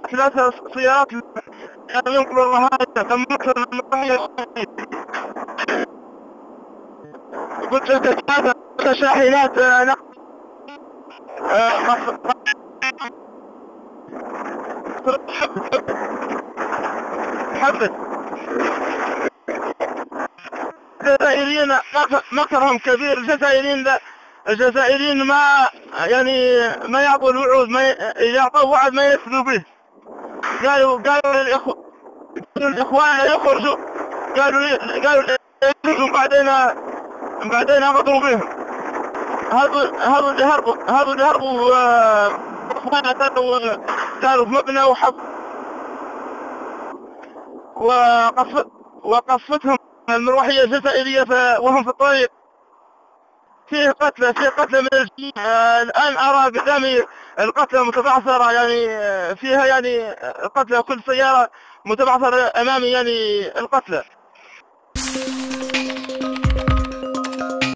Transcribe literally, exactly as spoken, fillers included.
ثلاث سيارات كانوا ينقلوا الرهائن تم مكر المرمية. قلت لك ثلاث شاحنات نقل حفل الجزائريين مكرهم كبير. الجزائريين الجزائريين ما يعني ما يعطوا الوعود، ما يعطوا وعد ما ينفذوا به. قالوا قالوا للإخوة الإخوان يخرجوا، قالوا لي قالوا يخرجوا بعدين بعدين أخذوا بهم. هذول هذول اللي هربوا هذول اللي هربوا إخواننا كانوا كانوا في مبنى وحب وقصف وقصفتهم المروحية الجزائرية وهم في الطريق. فيه قتلى فيه قتلى من الجيش. آه الآن أرى قدامي القتلى متبعثرة، يعني آه فيها يعني القتلى كل سيارة متبعثرة أمامي يعني القتلى.